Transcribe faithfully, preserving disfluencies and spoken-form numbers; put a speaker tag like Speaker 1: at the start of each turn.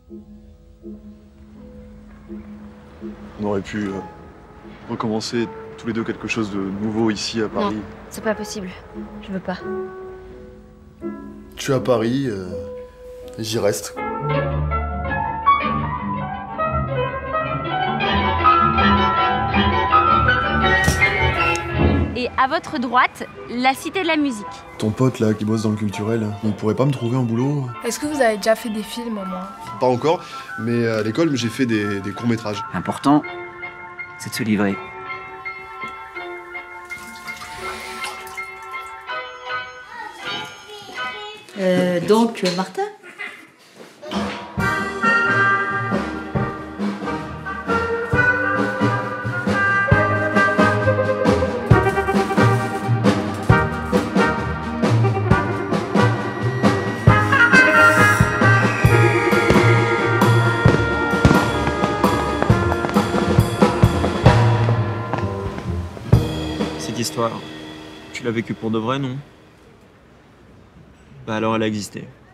Speaker 1: On aurait pu euh, recommencer tous les deux quelque chose de nouveau ici à Paris.
Speaker 2: Non, c'est pas possible. Je veux pas.
Speaker 1: Je suis à Paris, euh, et j'y reste.
Speaker 2: Et à votre droite, la Cité de la Musique.
Speaker 1: Ton pote là qui bosse dans le culturel, il pourrait pas me trouver un boulot?
Speaker 3: Est-ce que vous avez déjà fait des films au moins?
Speaker 1: Pas encore, mais à l'école j'ai fait des, des courts-métrages.
Speaker 4: L'important, c'est de se livrer.
Speaker 5: Euh, donc, Martin?
Speaker 6: Cette histoire, tu l'as vécue pour de vrai, non? Bah alors elle a existé.